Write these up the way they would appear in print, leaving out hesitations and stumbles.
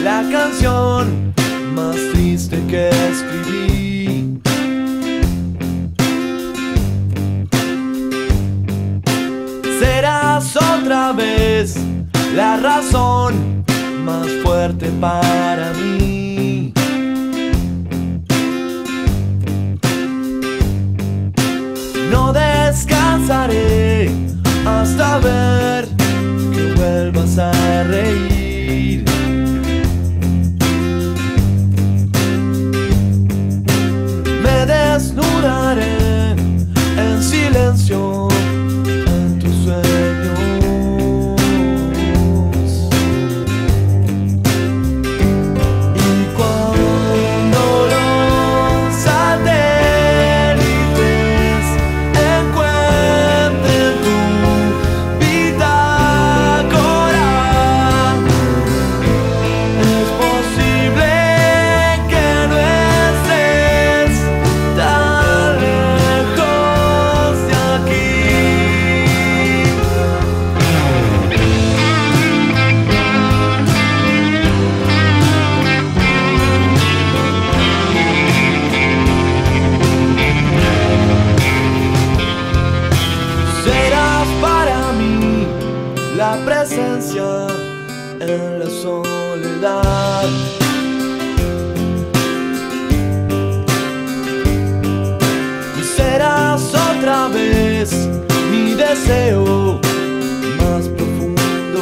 la canción más triste que escribí. Serás otra vez la razón más fuerte para mí. No descansaré hasta ver que vuelvas a reír. Me desnudaré en silencio en tus sueños. Y cuando los satélites encuentren tu bitácora, es posible que no estés tan lejos de aquí. Serás para mí la presencia en la soledad. Y serás otra vez mi deseo más profundo.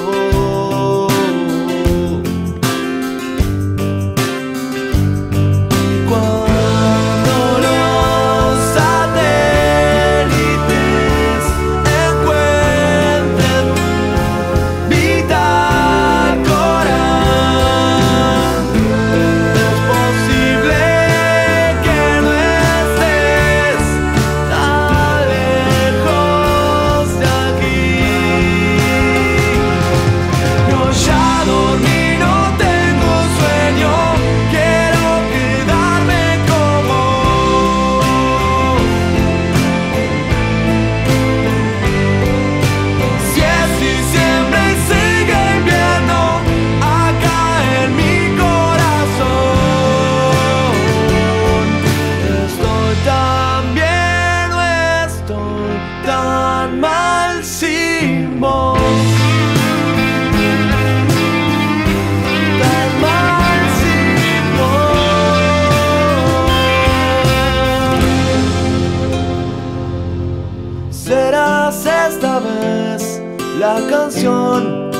Cuando los satélites encuentren bitácora, es posible que no estés tan lejos de aquí. Yo ya dormí, no tengo sueño, quiero quedarme como si es diciembre y sigue invierno acá en mi corazón. Estoy tan bien o estoy tan mal sin vos. Tan mal sin vos. Serás esta vez la canción